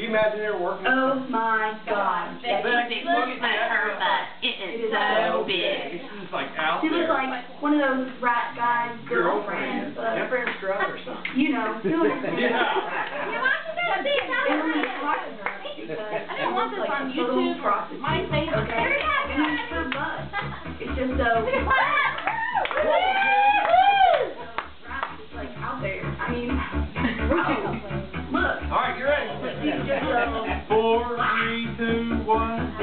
you imagine her working? Oh my God. Beck, look at her butt. It is so big. She's like out She there. was like one of those rat guys' girlfriends. Girlfriend Stroud or something. You know. Yeah. I didn't want this on YouTube. My favorite. Okay. And it's her butt. It's just so. It's like out there. I mean, look. All right, you're ready. She's just so. 4, 3, 2, 1.